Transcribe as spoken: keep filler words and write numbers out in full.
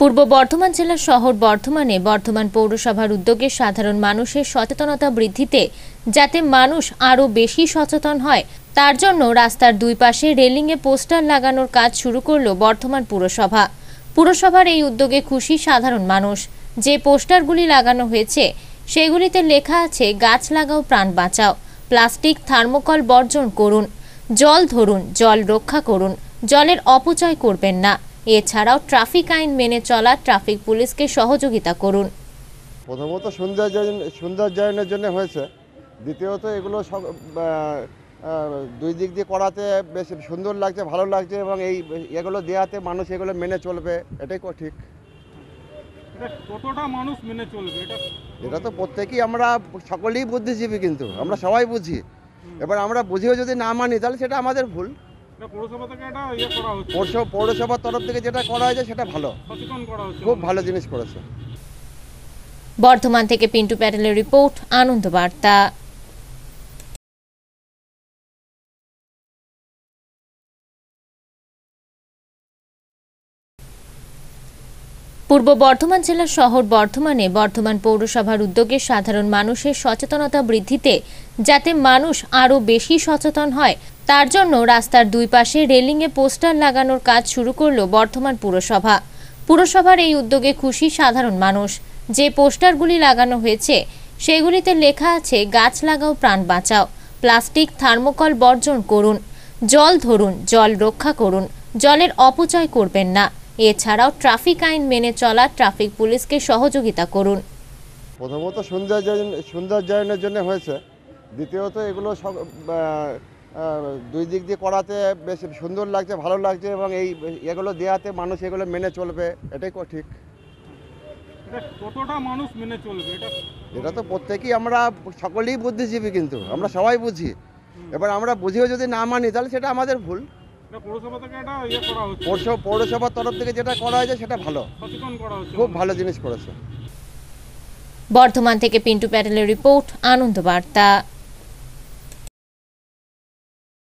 পূর্ব বর্ধমান জেলার শহর বর্ধমানে বর্ধমান পৌরসভার উদ্যোগে সাধারণ মানুষের সচেতনতা বৃদ্ধিতে যাতে মানুষ আরও বেশি সচেতন হয় তার জন্য রাস্তার দুই পাশে রেলিংয়ে পোস্টার লাগানোর কাজ শুরু করল বর্ধমান পুরসভা। পুরসভার এই উদ্যোগে খুশি সাধারণ মানুষ। যে পোস্টারগুলি লাগানো হয়েছে সেগুলিতে লেখা আছে গাছ লাগাও প্রাণ বাঁচাও, প্লাস্টিক থার্মোকল বর্জন করুন, জল ধরুন, জল রক্ষা করুন, জলের অপচয় করবেন না। এছাড়াও ট্রাফিক আইন মেনে চলা ট্রাফিক পুলিশকে সহযোগিতা করুন। প্রথমত সৌন্দর্যায়ন সৌন্দর্যায়নের জন্য হয়েছে, দ্বিতীয়ত এগুলো সব দুই দিক দিয়ে করাতে বেশ সুন্দর লাগছে, ভালো লাগছে এবং এই এগুলো দেওয়াতে মানুষ এগুলো মেনে চলবে, এটাই ঠিক। কতটা মানুষ মেনে চলবে এটা এটা তো প্রত্যেকেই আমরা সকলেই বুদ্ধিজীবী, কিন্তু আমরা সবাই বুঝি। এবার আমরা বুঝিও যদি না মানি তাহলে সেটা আমাদের ভুল। পৌরসভা থেকে এটা ইয়ে করা হচ্ছে, পৌরসভার তরফ থেকে যেটা করা হয়েছে সেটা ভালো, সচেতন করা হচ্ছে, খুব ভালো জিনিস করেছে। বর্ধমান থেকে পিন্টু প্যাটেলের রিপোর্ট, আনন্দ বার্তা। পূর্ব বর্ধমান জেলার শহর বর্ধমানে বর্ধমান পৌরসভার উদ্যোগে সাধারণ মানুষের সচেতনতা বৃদ্ধিতে যাতে মানুষ আরও বেশি সচেতন হয় তার জন্য রাস্তার দুই পাশে রেলিংয়ে পোস্টার লাগানোর কাজ শুরু করল বর্ধমান পুরসভা। পুরসভার এই উদ্যোগে খুশি সাধারণ মানুষ। যে পোস্টারগুলি লাগানো হয়েছে সেগুলিতে লেখা আছে গাছ লাগাও প্রাণ বাঁচাও, প্লাস্টিক থার্মোকল বর্জন করুন, জল ধরুন, জল রক্ষা করুন, জলের অপচয় করবেন না। এছাড়াও ট্রাফিক আইন মেনে চলা ট্রাফিক পুলিশকে সহযোগিতা করুন। প্রথমত সৌন্দর্যায়ন সৌন্দর্যায়নের জন্য হয়েছে, দ্বিতীয়ত এগুলো সব দুই দিক দিয়ে করাতে বেশ সুন্দর লাগছে, ভালো লাগছে এবং এই এগুলো দেওয়াতে মানুষ এগুলো মেনে চলবে, এটাই ঠিক। কতটা মানুষ মেনে চলবে এটা এটা তো প্রত্যেকেই আমরা সকলেই বুদ্ধিজীবী, কিন্তু আমরা সবাই বুঝি। এবার আমরা বুঝিও যদি না মানি তাহলে সেটা আমাদের ভুল। পৌরসভা থেকে এটা ইয়ে করা হচ্ছে, পৌরসভার তরফ থেকে যেটা করা হয়েছে সেটা ভালো, সচেতন করা হচ্ছে, খুব ভালো জিনিস করেছে। বর্ধমান থেকে পিন্টু প্যাটেলের রিপোর্ট, আনন্দ বার্তা।